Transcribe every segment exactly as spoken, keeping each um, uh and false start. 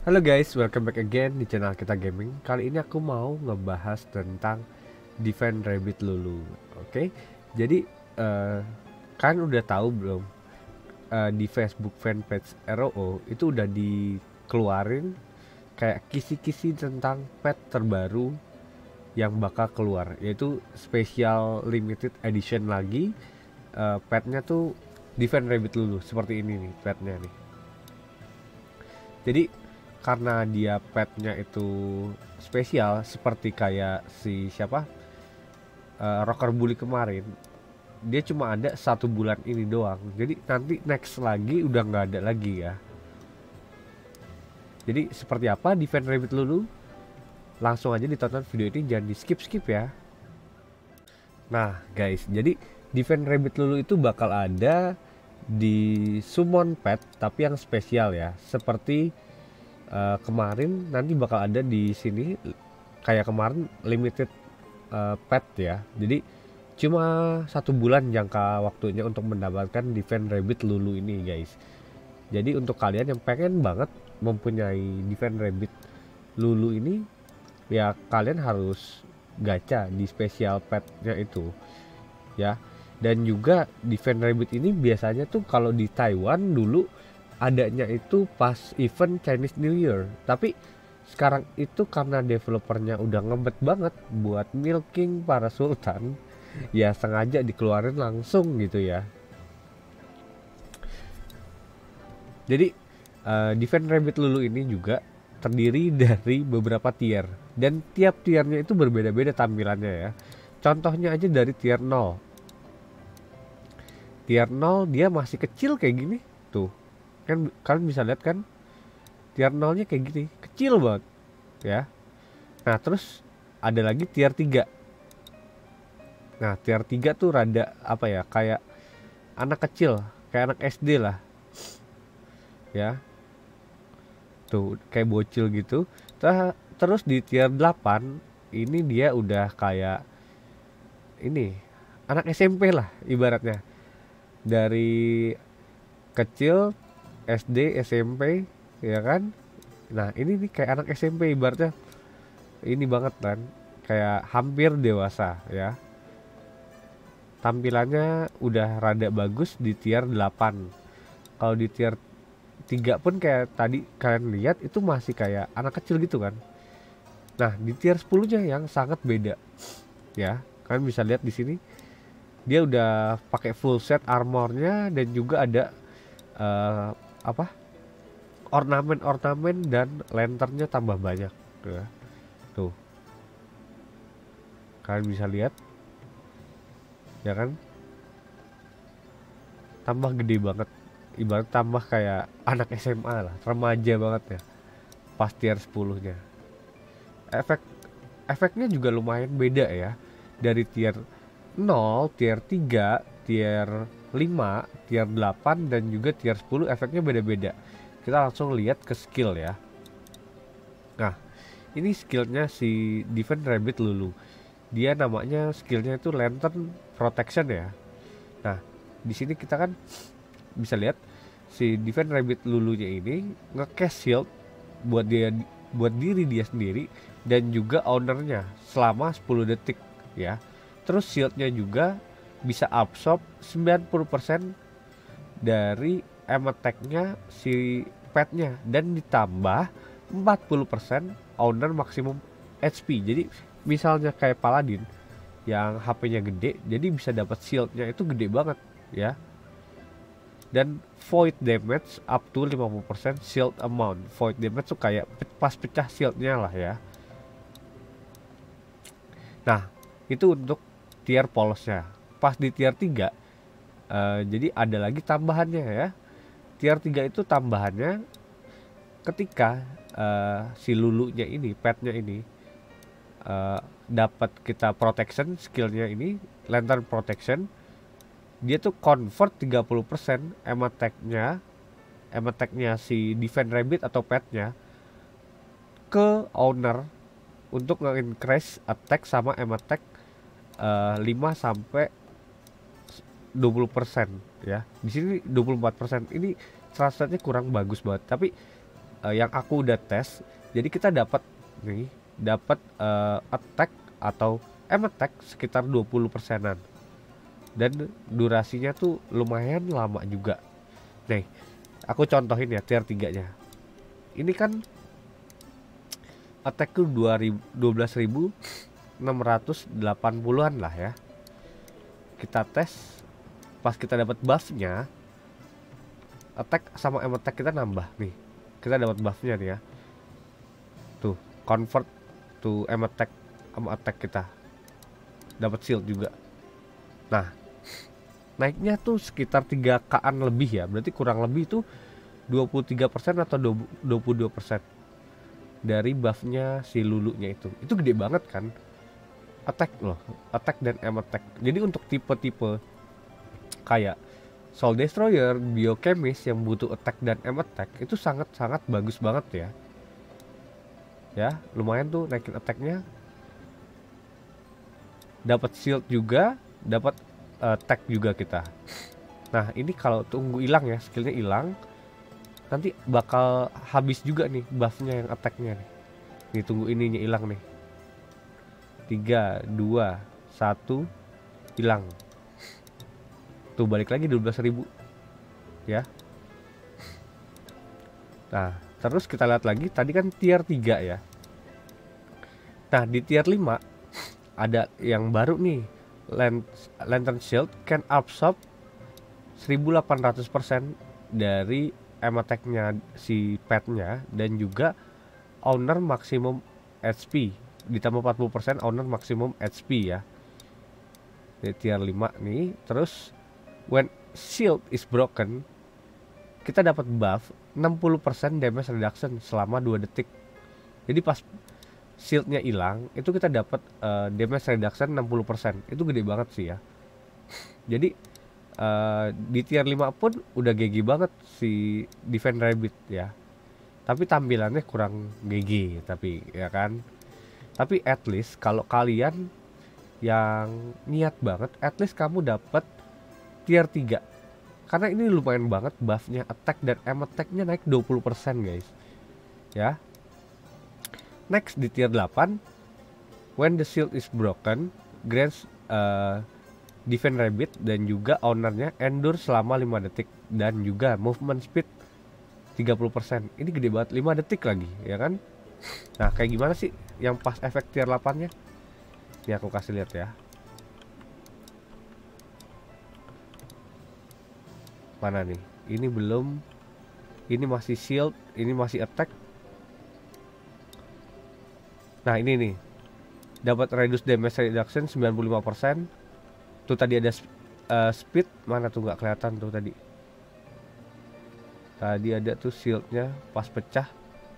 Halo guys, welcome back again di channel kita gaming. Kali ini aku mau ngebahas tentang Defend Rabbit Lulu. Oke, jadi uh, kan udah tahu belum uh, di Facebook fanpage R O O itu udah dikeluarin kayak kisi-kisi tentang pet terbaru yang bakal keluar, yaitu special limited edition lagi. Uh, petnya tuh Defend Rabbit Lulu seperti ini nih petnya nih. Jadi karena dia petnya itu spesial seperti kayak si siapa uh, Rocker Bully kemarin, dia cuma ada satu bulan ini doang. Jadi nanti next lagi udah nggak ada lagi ya. Jadi seperti apa Defend Rabbit Lulu? Langsung aja ditonton video ini, jangan di skip skip ya. Nah guys, jadi Defend Rabbit Lulu itu bakal ada di summon pet tapi yang spesial ya, seperti uh, kemarin nanti bakal ada di sini kayak kemarin limited uh, pet ya. Jadi cuma satu bulan jangka waktunya untuk mendapatkan Defend Rabbit Lulu ini guys. Jadi untuk kalian yang pengen banget mempunyai Defend Rabbit Lulu ini, ya kalian harus gacha di special petnya itu ya. Dan juga Defend Rabbit ini biasanya tuh kalau di Taiwan dulu adanya itu pas event Chinese New Year, tapi sekarang itu karena developernya udah ngebet banget buat milking para sultan, ya sengaja dikeluarin langsung gitu ya. Jadi uh, Defend Rabbit Lulu ini juga terdiri dari beberapa tier, dan tiap tiernya itu berbeda-beda tampilannya ya. Contohnya aja dari tier nol. Tier nol dia masih kecil kayak gini tuh, kan kalian bisa lihat kan, tier nolnya kayak gini, kecil banget ya. Nah terus ada lagi tier tiga. Nah tier tiga tuh rada apa ya, kayak anak kecil, kayak anak S D lah ya, tuh kayak bocil gitu. Terus di tier delapan ini dia udah kayak ini, anak S M P lah ibaratnya, dari kecil S D S M P ya kan. Nah ini nih kayak anak S M P ibaratnya, ini banget kan, kayak hampir dewasa ya. Tampilannya udah rada bagus di tier delapan. Kalau di tier tiga pun kayak tadi kalian lihat itu masih kayak anak kecil gitu kan. Nah di tier sepuluh nya yang sangat beda ya, kalian bisa lihat di sini dia udah pakai full set armornya, dan juga ada uh, apa ornamen-ornamen dan lanternnya tambah banyak ya. Tuh kalian bisa lihat ya kan, tambah gede banget, ibarat tambah kayak anak S M A lah, remaja banget ya pas tier sepuluh nya. Efek efeknya juga lumayan beda ya, dari tier nol, tier tiga, tier lima, tier delapan, dan juga tier sepuluh efeknya beda-beda. Kita langsung lihat ke skill ya. Nah ini skillnya si Defend Rabbit Lulu, dia namanya skillnya itu Lantern Protection ya. Nah di sini kita kan bisa lihat si Defend Rabbit Lulunya ini nge-cast shield buat dia, buat diri dia sendiri dan juga ownernya selama sepuluh detik ya. Terus shieldnya juga bisa absorb sembilan puluh persen dari aim attack-nya si petnya, dan ditambah empat puluh persen owner maksimum H P. Jadi misalnya kayak Paladin yang H P-nya gede, jadi bisa dapat shieldnya itu gede banget ya. Dan void damage up to lima puluh persen shield amount. Void damage tuh kayak pas pecah shieldnya lah ya. Nah itu untuk tier polosnya. Pas di tier tiga uh, jadi ada lagi tambahannya ya. Tier tiga itu tambahannya ketika uh, si Lulunya ini, petnya ini uh, dapat kita protection, skillnya ini Lantern Protection, dia tuh convert tiga puluh persen aim attack-nya aim attack-nya si Defend Rabbit atau petnya ke owner untuk nge-increase attack sama aim attack Uh, lima sampai dua puluh persen ya. Di sini dua puluh empat persen. Ini translate-nya kurang bagus banget, tapi uh, yang aku udah tes. Jadi kita dapat nih, dapat uh, attack atau aim attack sekitar dua puluh persenan. Dan durasinya tuh lumayan lama juga. Nih, aku contohin ya tier tiga nya. Ini kan attack tuh dua belas ribu enam ratus delapan puluhan lah ya. Kita tes, pas kita dapat buffnya, attack sama aim attack kita nambah nih. Kita dapat buffnya nih ya. Tuh, convert to aim attack sama attack kita. Dapat shield juga. Nah, naiknya tuh sekitar tiga K-an lebih ya. Berarti kurang lebih tuh dua puluh tiga persen atau dua puluh dua persen dari buffnya si Lulunya itu. Itu gede banget kan. Attack loh, attack dan aim attack. Jadi untuk tipe-tipe kayak Soul Destroyer, Biochemist yang butuh attack dan aim attack itu sangat-sangat bagus banget ya. Ya, lumayan tuh naikin attacknya. Dapat shield juga, dapat uh, attack juga kita. Nah, ini kalau tunggu hilang ya, skillnya hilang, nanti bakal habis juga nih buffnya yang attacknya nih. Nih tunggu ininya hilang nih. tiga, dua, satu, hilang. Tuh balik lagi dua belas ribu ya. Nah, terus kita lihat lagi, tadi kan tier tiga ya. Nah, di tier lima ada yang baru nih. Lantern Shield can absorb seribu delapan ratus persen dari aim attack-nya si petnya, dan juga owner maximum H P ditambah empat puluh persen owner maximum H P ya. Di tier lima nih. Terus when shield is broken, kita dapat buff enam puluh persen damage reduction selama dua detik. Jadi pas shieldnya hilang, itu kita dapat uh, damage reduction enam puluh persen. Itu gede banget sih ya. Jadi uh, di tier lima pun udah G G banget si Defend Rabbit ya. Tapi tampilannya kurang G G tapi ya kan. Tapi at least kalau kalian yang niat banget, at least kamu dapat tier tiga. Karena ini lumayan banget buffnya, attack dan aim attack-nya naik dua puluh persen guys. Ya. Next di tier delapan, when the shield is broken, grants uh, Defend Rabbit dan juga ownernya endure selama lima detik, dan juga movement speed tiga puluh persen. Ini gede banget, lima detik lagi ya kan. Nah, kayak gimana sih yang pas efek tier delapan nya? Ini aku kasih lihat ya. Mana nih? Ini belum. Ini masih shield, ini masih attack. Nah, ini nih. Dapat reduce damage reduction sembilan puluh lima persen. Tuh tadi ada uh, speed, mana tuh nggak kelihatan tuh tadi. Tadi ada tuh shieldnya pas pecah.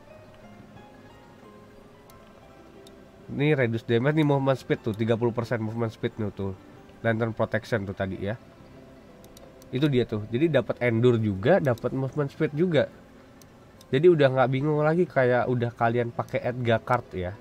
Ini reduce damage, nih movement speed tuh tiga puluh persen movement speed nih tuh. Lantern protection tuh tadi ya. Itu dia tuh. Jadi dapat endure juga, dapat movement speed juga. Jadi udah nggak bingung lagi kayak udah kalian pakai Edgar card ya.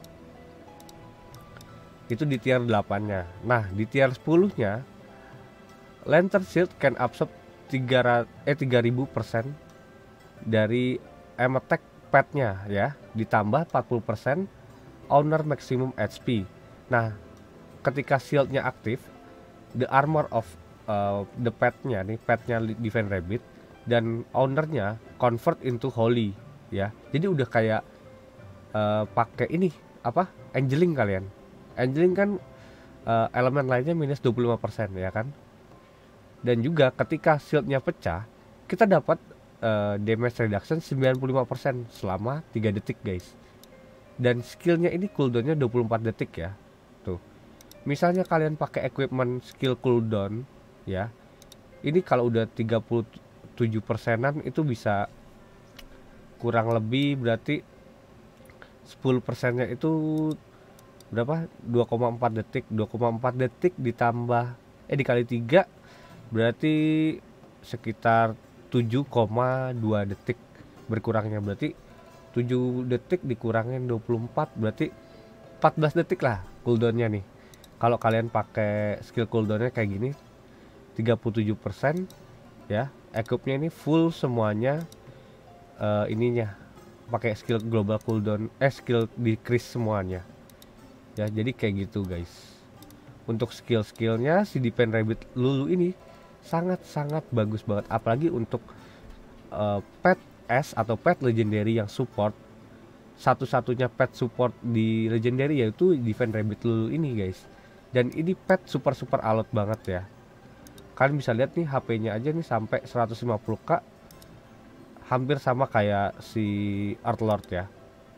Itu di tier delapan-nya. Nah, di tier sepuluh-nya Lantern Shield can absorb tiga ribu persen dari aim attack pet-nya ya, ditambah empat puluh persen owner maximum H P. Nah, ketika shieldnya aktif, the armor of uh, the pet-nya nih, pet-nya Defend Rabbit dan ownernya convert into holy ya. Jadi udah kayak uh, pakai ini apa? Angeling kalian. Angeling kan uh, elemen lainnya minus dua puluh lima persen ya kan. Dan juga ketika shieldnya pecah, kita dapat uh, damage reduction sembilan puluh lima persen selama tiga detik guys. Dan skillnya ini cooldownnya dua puluh empat detik ya. Tuh. Misalnya kalian pakai equipment skill cooldown ya. Ini kalau udah tiga puluh tujuh persenan itu bisa kurang lebih berarti sepuluh persennya itu berapa? dua koma empat detik. dua koma empat detik ditambah eh dikali tiga berarti sekitar tujuh koma dua detik berkurangnya. Berarti tujuh detik dikurangin dua puluh empat berarti empat belas detik lah cooldownnya nih. Kalau kalian pakai skill cooldownnya kayak gini tiga puluh tujuh persen ya. Equipnya ini full semuanya uh, ininya pakai skill global cooldown, eh skill decrease semuanya. Ya, jadi kayak gitu guys. Untuk skill-skillnya si Defend Rabbit Lulu ini sangat-sangat bagus banget, apalagi untuk uh, pet S atau pet legendary yang support. Satu-satunya pet support di legendary yaitu Defend Rabbit Lulu ini guys. Dan ini pet super-super alot banget ya. Kalian bisa lihat nih H P-nya aja nih sampai seratus lima puluh K, hampir sama kayak si Earthlord ya.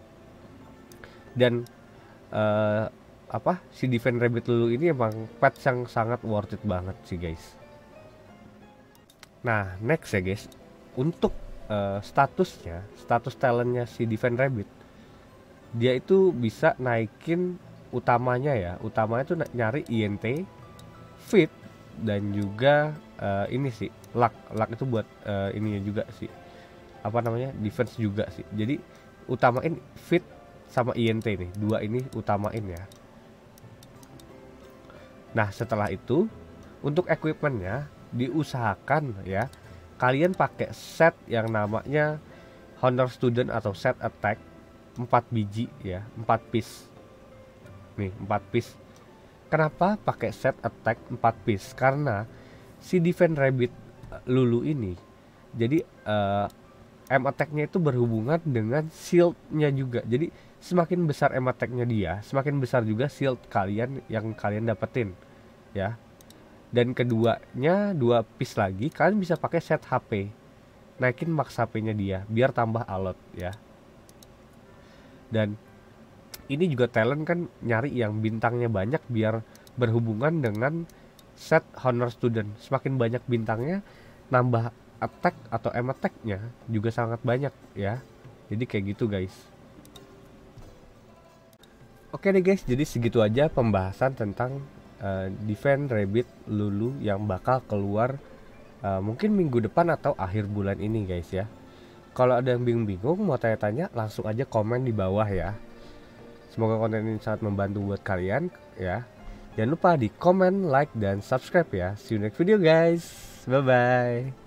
Dan uh, apa si Defend Rabbit Lulu ini emang pet yang sangat worth it banget sih guys. Nah next ya guys, untuk uh, statusnya, status talentnya si Defend Rabbit, dia itu bisa naikin utamanya ya, utamanya tuh nyari I N T, Fit, dan juga uh, ini sih luck. Luck itu buat uh, ininya juga sih, apa namanya, defense juga sih. Jadi utamain Fit sama I N T nih, dua ini utamain ya. Nah setelah itu untuk equipmentnya diusahakan ya kalian pakai set yang namanya Honor Student atau set attack empat biji ya, empat piece nih, empat piece. Kenapa pakai set attack empat piece? Karena si Defend Rabbit Lulu ini jadi uh, M attack-nya itu berhubungan dengan shield-nya juga. Jadi semakin besar M attack-nya dia, semakin besar juga shield kalian yang kalian dapetin ya. Dan keduanya dua piece lagi, kalian bisa pakai set H P, naikin max H P-nya dia biar tambah alot ya. Dan ini juga talent kan nyari yang bintangnya banyak biar berhubungan dengan set Honor Student. Semakin banyak bintangnya, nambah attack atau M attack-nya juga sangat banyak ya. Jadi kayak gitu guys. Oke deh guys, jadi segitu aja pembahasan tentang uh, Defend Rabbit Lulu yang bakal keluar uh, mungkin minggu depan atau akhir bulan ini guys ya. Kalau ada yang bingung-bingung mau tanya-tanya, langsung aja komen di bawah ya. Semoga konten ini sangat membantu buat kalian ya. Jangan lupa di komen, like, dan subscribe ya. See you next video guys. Bye bye.